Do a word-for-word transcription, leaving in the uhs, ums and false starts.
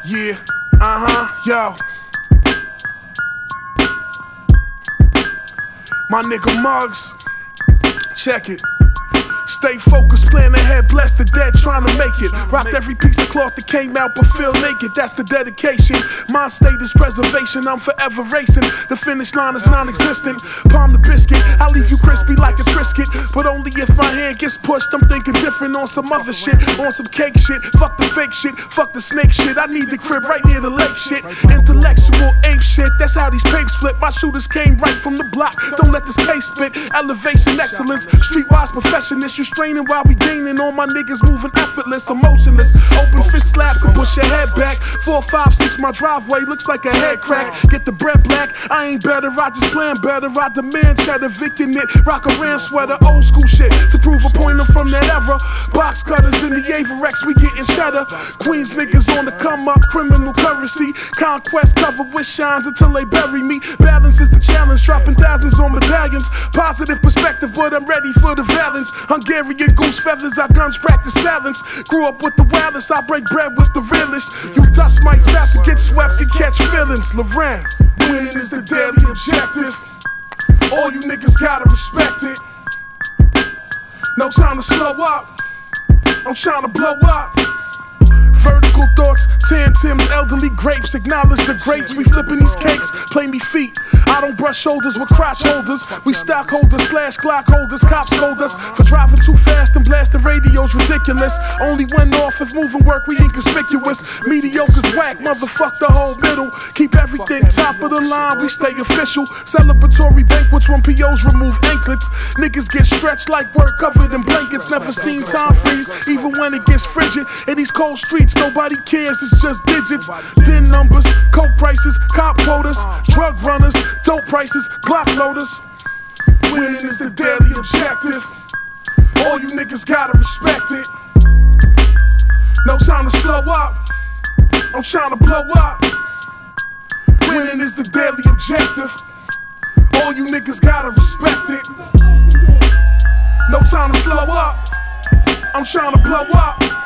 Yeah, uh-huh, yo. My nigga Muggs, check it. Stay focused, plan ahead, bless the dead, trying to make it. Rocked every piece of cloth that came out, but feel naked, that's the dedication. My state is preservation, I'm forever racing. The finish line is non-existent. Palm the biscuit, I leave you crispy like a Triscuit. But only if my hand gets pushed, I'm thinking different on some other shit. On some cake shit, fuck the fake shit, fuck the snake shit. I need the crib right near the lake shit. Intellectual ape shit, that's how these papes flip. My shooters came right from the block, don't let this case spit. Elevation, excellence, streetwise professionist. You straining while we gaining, all my niggas moving effortless, emotionless. Open fist slap, can push your head back. Four, five, six, my driveway looks like a head crack. Get the bread black, I ain't better, I just plan better. I demand cheddar, Vickin' it, rock a ran sweater, old school shit. To prove a point, I'm from that era. Box cutters in the Averex, we getting cheddar. Queens niggas on the come up, criminal currency. Conquest covered with shines until they bury me. Balance is the challenge, dropping thousands on medallions. Positive perspective, but I'm ready for the valence. Hungarian goose feathers, our guns practice silence. Grew up with the wildest, I break bread with the realest. You dust mites about to get swept and catch feelings. Loren, winning is the daily objective. All you niggas gotta respect it. No time to slow up, I'm trying to blow up. Vertical thoughts, tan Tim's, elderly grapes. Acknowledge the greats, we flipping these cakes. Play me feet, I don't brush shoulders with crotch holders. We stockholders slash Glock holders, cops scold us for driving too fast and blasting radios ridiculous. Only went off if moving work, we inconspicuous. Mediocre's whack, motherfuck the whole middle. Keep everything top of the line, we stay official. Celebratory banquets when P Os remove anklets. Niggas get stretched like work covered in blankets. Never seen time freeze, even when it gets frigid. In these cold streets, nobody cares, it's just digits. D I N numbers, coke prices, cop quotas, drug runners, dope prices, Glock loaders. Winning is the daily objective. All you niggas gotta respect it. No time to slow up, I'm trying to blow up. Winning is the daily objective. All you niggas gotta respect it. No time to slow up, I'm trying to blow up.